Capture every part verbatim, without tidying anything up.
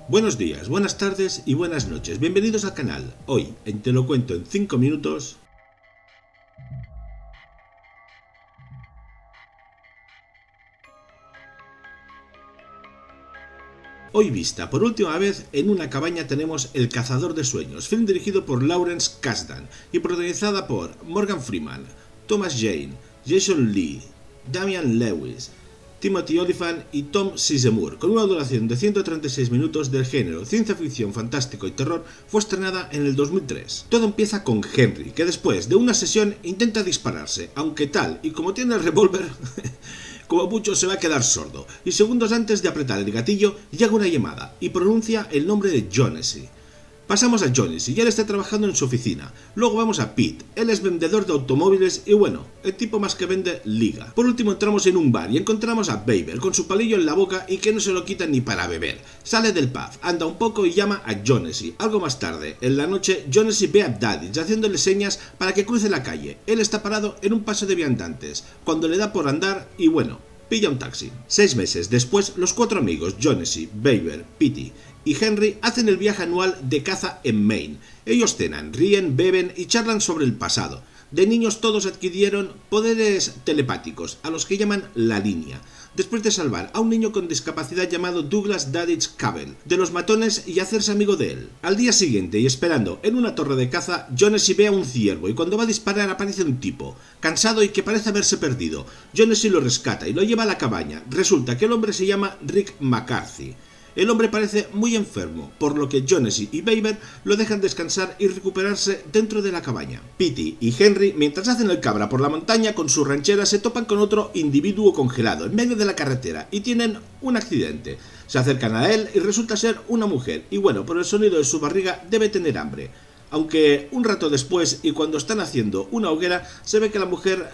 Buenos días, buenas tardes y buenas noches. Bienvenidos al canal. Hoy, en Te lo cuento en cinco minutos... Hoy vista por última vez en una cabaña tenemos El cazador de sueños, film dirigido por Lawrence Kasdan y protagonizada por Morgan Freeman, Thomas Jane, Jason Lee, Damian Lewis, Timothy Olyphant y Tom Sizemore. Con una duración de ciento treinta y seis minutos, del género ciencia ficción, fantástico y terror, fue estrenada en el dos mil tres. Todo empieza con Henry, que después de una sesión intenta dispararse, aunque tal y como tiene el revólver... como mucho se va a quedar sordo, y segundos antes de apretar el gatillo llega una llamada y pronuncia el nombre de Jonesy. Pasamos a Jonesy y él está trabajando en su oficina. Luego vamos a Pete, él es vendedor de automóviles y bueno, el tipo más que vende liga. Por último entramos en un bar y encontramos a Baber con su palillo en la boca y que no se lo quita ni para beber. Sale del pub, anda un poco y llama a Jonesy. Algo más tarde, en la noche, Jonesy ve a Daddits haciéndole señas para que cruce la calle. Él está parado en un paso de viandantes, cuando le da por andar y bueno, pilla un taxi. Seis meses después, los cuatro amigos, Jonesy, Baber, Pete y Henry, hacen el viaje anual de caza en Maine. Ellos cenan, ríen, beben y charlan sobre el pasado. De niños todos adquirieron poderes telepáticos, a los que llaman la línea, después de salvar a un niño con discapacidad llamado Douglas Daddits Cable de los matones y hacerse amigo de él. Al día siguiente, y esperando en una torre de caza, Jonesy ve a un ciervo y cuando va a disparar aparece un tipo, cansado y que parece haberse perdido. Jonesy lo rescata y lo lleva a la cabaña. Resulta que el hombre se llama Rick McCarthy. El hombre parece muy enfermo, por lo que Jonesy y Baber lo dejan descansar y recuperarse dentro de la cabaña. Pete y Henry, mientras hacen el cabra por la montaña con su ranchera, se topan con otro individuo congelado en medio de la carretera y tienen un accidente. Se acercan a él y resulta ser una mujer, y bueno, por el sonido de su barriga debe tener hambre. Aunque un rato después y cuando están haciendo una hoguera, se ve que la mujer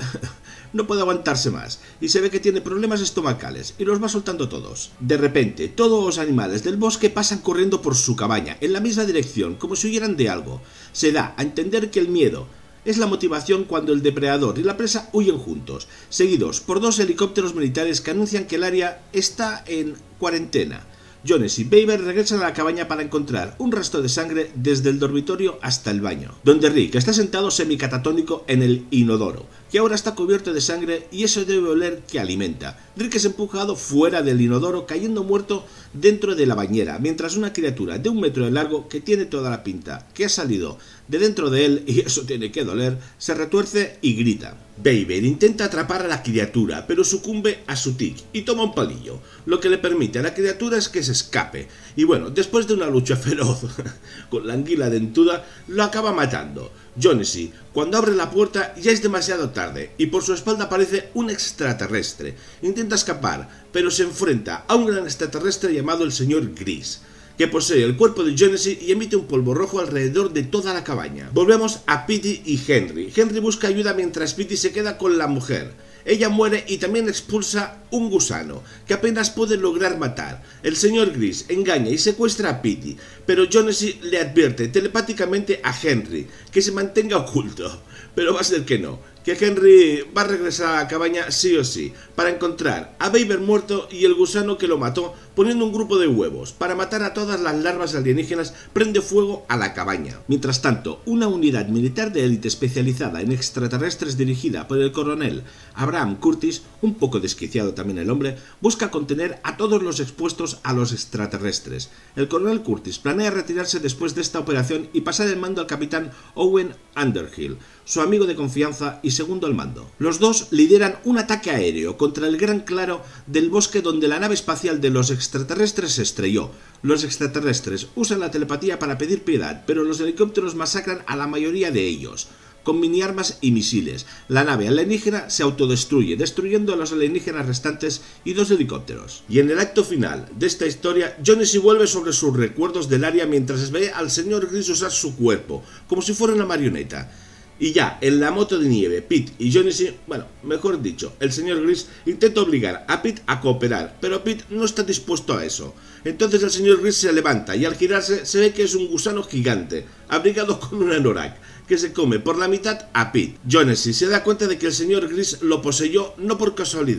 no puede aguantarse más y se ve que tiene problemas estomacales y los va soltando todos. De repente, todos los animales del bosque pasan corriendo por su cabaña en la misma dirección, como si huyeran de algo. Se da a entender que el miedo es la motivación cuando el depredador y la presa huyen juntos, seguidos por dos helicópteros militares que anuncian que el área está en cuarentena. Jonesy y Baber regresan a la cabaña para encontrar un rastro de sangre desde el dormitorio hasta el baño, donde Rick está sentado semicatatónico en el inodoro, que ahora está cubierto de sangre y eso debe oler que alimenta. Rick es empujado fuera del inodoro cayendo muerto dentro de la bañera, mientras una criatura de un metro de largo, que tiene toda la pinta que ha salido de dentro de él, y eso tiene que doler, se retuerce y grita. Baber intenta atrapar a la criatura, pero sucumbe a su tic y toma un palillo, lo que le permite a la criatura es que se escape. Y bueno, después de una lucha feroz con la anguila dentuda, lo acaba matando. Jonesy, cuando abre la puerta, ya es demasiado tarde y por su espalda aparece un extraterrestre. Intenta escapar, pero se enfrenta a un gran extraterrestre llamado el señor Gris, que posee el cuerpo de Jonesy y emite un polvo rojo alrededor de toda la cabaña. Volvemos a Pete y Henry. Henry busca ayuda mientras Pete se queda con la mujer. Ella muere y también expulsa un gusano, que apenas puede lograr matar. El señor Gris engaña y secuestra a Pete, pero Jonesy le advierte telepáticamente a Henry que se mantenga oculto. Pero va a ser que no, que Henry va a regresar a la cabaña sí o sí, para encontrar a Baber muerto y el gusano que lo mató, poniendo un grupo de huevos. Para matar a todas las larvas alienígenas, prende fuego a la cabaña. Mientras tanto, una unidad militar de élite especializada en extraterrestres dirigida por el coronel Abraham Curtis, un poco desquiciado también el hombre, busca contener a todos los expuestos a los extraterrestres. El coronel Curtis planea retirarse después de esta operación y pasar el mando al capitán Owen Underhill, su amigo de confianza y segundo al mando. Los dos lideran un ataque aéreo contra el gran claro del bosque donde la nave espacial de los extraterrestres se estrelló. Los extraterrestres usan la telepatía para pedir piedad, pero los helicópteros masacran a la mayoría de ellos con mini armas y misiles. La nave alienígena se autodestruye, destruyendo a los alienígenas restantes y dos helicópteros. Y en el acto final de esta historia, Jonesy vuelve sobre sus recuerdos del área mientras ve al señor Gris usar su cuerpo, como si fuera una marioneta. Y ya, en la moto de nieve, Pete y Jonesy, bueno, mejor dicho, el señor Gris intenta obligar a Pete a cooperar, pero Pete no está dispuesto a eso. Entonces el señor Gris se levanta y al girarse se ve que es un gusano gigante, abrigado con un anorak, que se come por la mitad a Pete. Jonesy se da cuenta de que el señor Gris lo poseyó no por casualidad,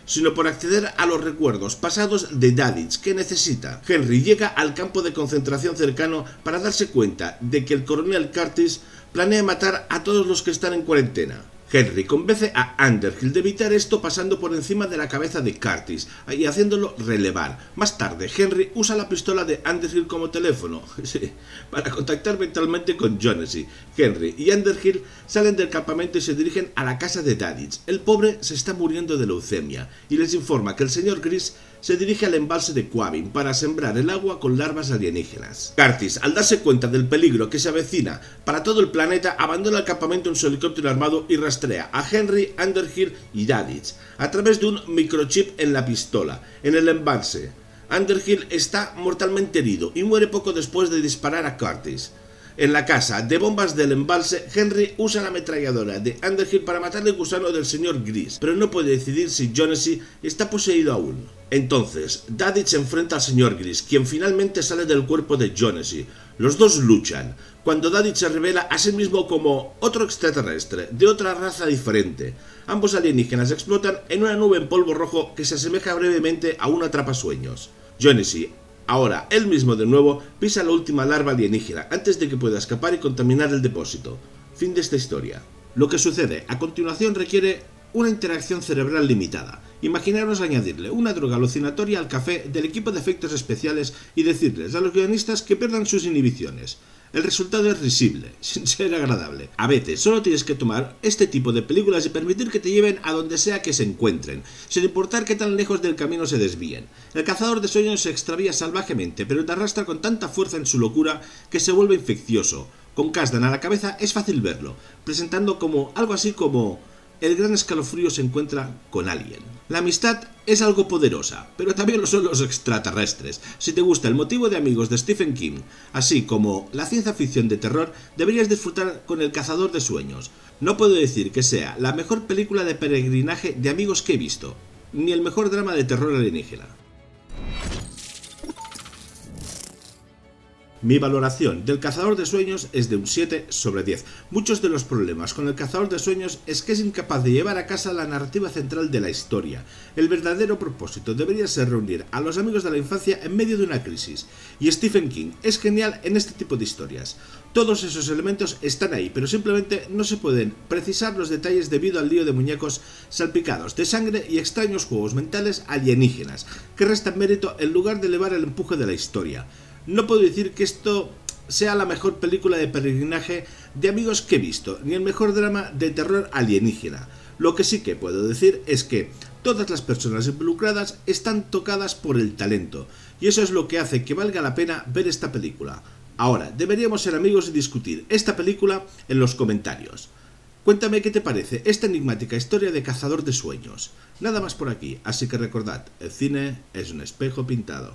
sino por acceder a los recuerdos pasados de Dadditch que necesita. Henry llega al campo de concentración cercano para darse cuenta de que el coronel Curtis planea matar a todos los que están en cuarentena. Henry convence a Underhill de evitar esto pasando por encima de la cabeza de Curtis y haciéndolo relevar. Más tarde, Henry usa la pistola de Underhill como teléfono sí, para contactar mentalmente con Jonesy. Henry y Underhill salen del campamento y se dirigen a la casa de Dadditch. El pobre se está muriendo de leucemia y les informa que el señor Gris se dirige al embalse de Quabin para sembrar el agua con larvas alienígenas. Curtis, al darse cuenta del peligro que se avecina para todo el planeta, abandona el campamento en su helicóptero armado y rastrea a Henry, Underhill y Dadditch a través de un microchip en la pistola. En el embalse, Underhill está mortalmente herido y muere poco después de disparar a Curtis. En la casa de bombas del embalse, Henry usa la ametralladora de Underhill para matar el gusano del señor Gris, pero no puede decidir si Jonesy está poseído aún. Entonces, Dadditch se enfrenta al señor Gris, quien finalmente sale del cuerpo de Jonesy. Los dos luchan, cuando Dadditch se revela a sí mismo como otro extraterrestre, de otra raza diferente. Ambos alienígenas explotan en una nube en polvo rojo que se asemeja brevemente a un atrapasueños. Jonesy, ahora él mismo de nuevo, pisa la última larva alienígena antes de que pueda escapar y contaminar el depósito. Fin de esta historia. Lo que sucede a continuación requiere una interacción cerebral limitada. Imaginaros añadirle una droga alucinatoria al café del equipo de efectos especiales y decirles a los guionistas que pierdan sus inhibiciones. El resultado es risible, sin ser agradable. A veces solo tienes que tomar este tipo de películas y permitir que te lleven a donde sea que se encuentren, sin importar qué tan lejos del camino se desvíen. El cazador de sueños se extravía salvajemente, pero te arrastra con tanta fuerza en su locura que se vuelve infeccioso. Con Kasdan a la cabeza es fácil verlo, presentando como algo así como el gran escalofrío se encuentra con alguien. La amistad es algo poderosa, pero también lo son los extraterrestres. Si te gusta el motivo de amigos de Stephen King, así como la ciencia ficción de terror, deberías disfrutar con El cazador de sueños. No puedo decir que sea la mejor película de peregrinaje de amigos que he visto, ni el mejor drama de terror alienígena. Mi valoración del cazador de sueños es de un siete sobre diez. Muchos de los problemas con el cazador de sueños es que es incapaz de llevar a casa la narrativa central de la historia. El verdadero propósito debería ser reunir a los amigos de la infancia en medio de una crisis. Y Stephen King es genial en este tipo de historias. Todos esos elementos están ahí, pero simplemente no se pueden precisar los detalles debido al lío de muñecos salpicados de sangre y extraños juegos mentales alienígenas, que restan mérito en lugar de elevar el empuje de la historia. No puedo decir que esto sea la mejor película de peregrinaje de amigos que he visto, ni el mejor drama de terror alienígena. Lo que sí que puedo decir es que todas las personas involucradas están tocadas por el talento, y eso es lo que hace que valga la pena ver esta película. Ahora, deberíamos ser amigos y discutir esta película en los comentarios. Cuéntame qué te parece esta enigmática historia de cazador de sueños. Nada más por aquí, así que recordad, el cine es un espejo pintado.